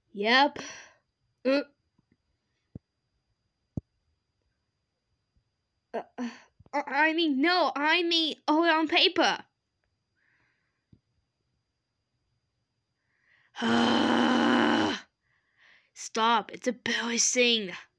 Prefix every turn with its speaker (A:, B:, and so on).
A: Yep. No, I mean, on paper. Stop, it's a boy thing.